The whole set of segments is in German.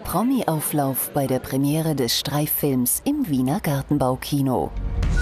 Promi-Auflauf bei der Premiere des Streiffilms im Wiener Gartenbaukino.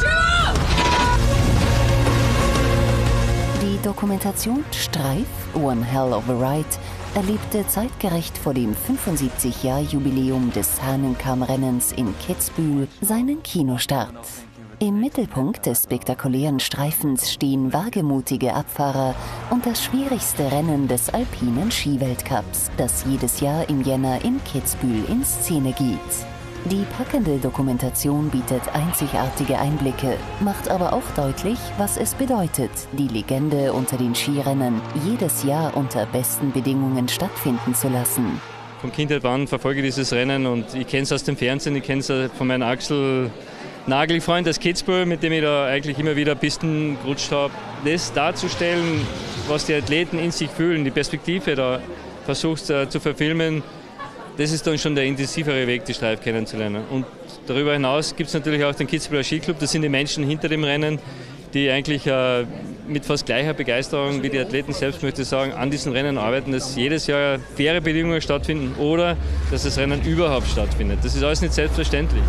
Die Dokumentation Streif, One Hell of a Ride, erlebte zeitgerecht vor dem 75-Jahr-Jubiläum des Hahnenkammrennens in Kitzbühel seinen Kinostart. Im Mittelpunkt des spektakulären Streifens stehen wagemutige Abfahrer und das schwierigste Rennen des alpinen Skiweltcups, das jedes Jahr im Jänner in Kitzbühel in Szene geht. Die packende Dokumentation bietet einzigartige Einblicke, macht aber auch deutlich, was es bedeutet, die Legende unter den Skirennen jedes Jahr unter besten Bedingungen stattfinden zu lassen. Von Kindheit an verfolge ich dieses Rennen und ich kenne es aus dem Fernsehen, ich kenne es von meinem Axel Nagelfreund aus Kitzbühel, mit dem ich da eigentlich immer wieder Pisten gerutscht habe. Das darzustellen, was die Athleten in sich fühlen, die Perspektive da versucht zu verfilmen, das ist dann schon der intensivere Weg, die Streif kennenzulernen. Und darüber hinaus gibt es natürlich auch den Kitzbüheler Skiclub, das sind die Menschen hinter dem Rennen, die eigentlich mit fast gleicher Begeisterung wie die Athleten selbst, möchte ich sagen, an diesen Rennen arbeiten, dass jedes Jahr faire Bedingungen stattfinden oder dass das Rennen überhaupt stattfindet. Das ist alles nicht selbstverständlich.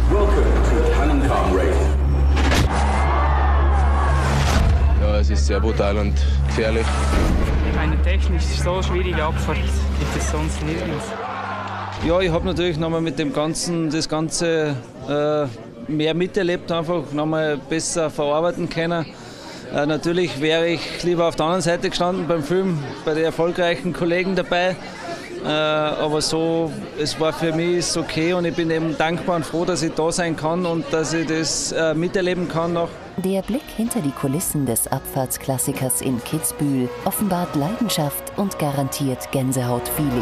Ja, es ist sehr brutal und gefährlich. Eine technisch so schwierige Abfahrt gibt es sonst nirgends. Ja, ich habe natürlich nochmal mit dem Ganzen das Ganze mehr miterlebt, einfach nochmal besser verarbeiten können. Natürlich wäre ich lieber auf der anderen Seite gestanden beim Film, bei den erfolgreichen Kollegen dabei. Aber so, es war für mich okay und ich bin eben dankbar und froh, dass ich da sein kann und dass ich das miterleben kann noch. Der Blick hinter die Kulissen des Abfahrtsklassikers in Kitzbühel offenbart Leidenschaft und garantiert Gänsehaut-Feeling.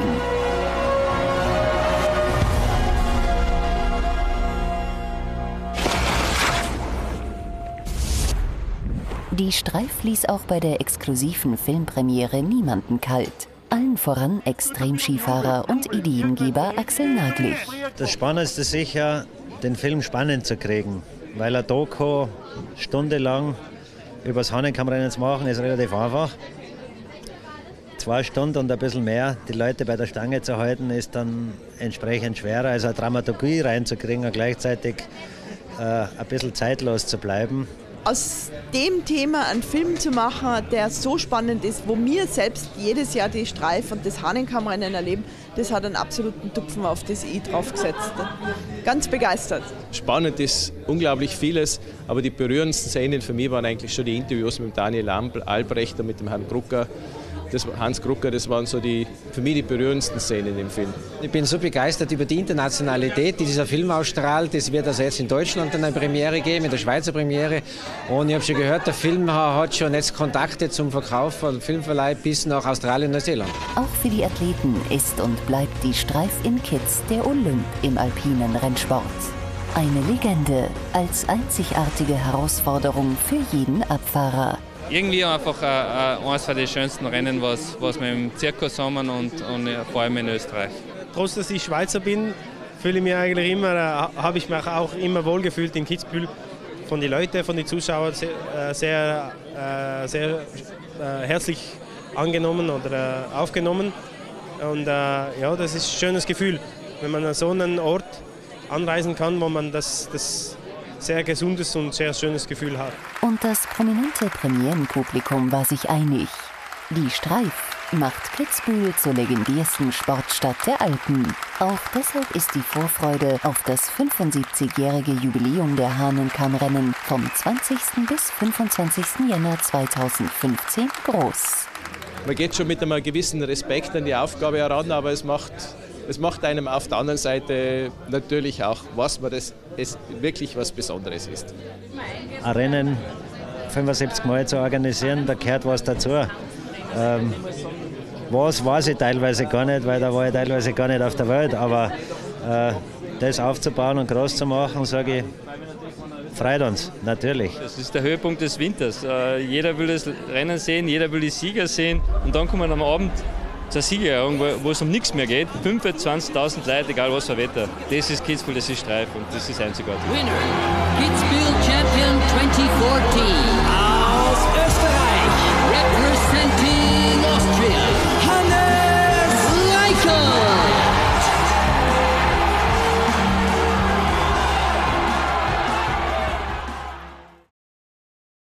Die Streif ließ auch bei der exklusiven Filmpremiere niemanden kalt. Allen voran Extremskifahrer und Ideengeber Axel Naglich. Das Spannendste ist sicher, den Film spannend zu kriegen. Weil eine Doku stundenlang über das Hahnenkammrennen zu machen, ist relativ einfach. 2 Stunden und ein bisschen mehr die Leute bei der Stange zu halten, ist dann entsprechend schwerer. Also eine Dramaturgie reinzukriegen und gleichzeitig ein bisschen zeitlos zu bleiben. Aus dem Thema einen Film zu machen, der so spannend ist, wo wir selbst jedes Jahr die Streif und das Hahnenkammrennen erleben, das hat einen absoluten Tupfen auf das I draufgesetzt. Ganz begeistert. Spannend ist unglaublich vieles, aber die berührendsten Szenen für mich waren eigentlich schon die Interviews mit Daniel Albrecht und mit dem Herrn Krucker. Hans Krucker, das waren so für mich die berührendsten Szenen im Film. Ich bin so begeistert über die Internationalität, die dieser Film ausstrahlt. Es wird also jetzt in Deutschland eine Premiere geben, in der Schweizer Premiere. Und ich habe schon gehört, der Film hat schon jetzt Kontakte zum Verkauf von Filmverleih bis nach Australien und Neuseeland. Auch für die Athleten ist und bleibt die Streif in Kitz der Olymp im alpinen Rennsport. Eine Legende als einzigartige Herausforderung für jeden Abfahrer. Irgendwie einfach eines der schönsten Rennen, was wir im Zirkus haben und vor allem in Österreich. Trotz dass ich Schweizer bin, fühle ich mich eigentlich immer, habe ich mich auch immer wohl gefühlt in Kitzbühel. Von den Leuten, von den Zuschauern sehr herzlich angenommen oder aufgenommen. Und ja, das ist ein schönes Gefühl, wenn man an so einen Ort anreisen kann, wo man das sehr gesundes und sehr schönes Gefühl hat. Und das prominente Premierenpublikum war sich einig. Die Streif macht Kitzbühel zur legendärsten Sportstadt der Alpen. Auch deshalb ist die Vorfreude auf das 75-jährige Jubiläum der Hahnenkammrennen vom 20. bis 25. Jänner 2015 groß. Man geht schon mit einem gewissen Respekt an die Aufgabe heran, aber es macht einem auf der anderen Seite natürlich auch, was es wirklich was Besonderes ist. Ein Rennen 75 Mal zu organisieren, da gehört was dazu. Was weiß ich teilweise gar nicht, weil da war ich teilweise gar nicht auf der Welt. Aber das aufzubauen und groß zu machen, sage ich, freut uns, natürlich. Das ist der Höhepunkt des Winters. Jeder will das Rennen sehen, jeder will die Sieger sehen. Und dann kommen am Abend zur Siegerehrung, wo es um nichts mehr geht. 25.000 Leute, egal was für Wetter. Das ist Kitzbühel, das ist Streif und das ist einzigartig. Winner, Kitzbühel Champion 2014.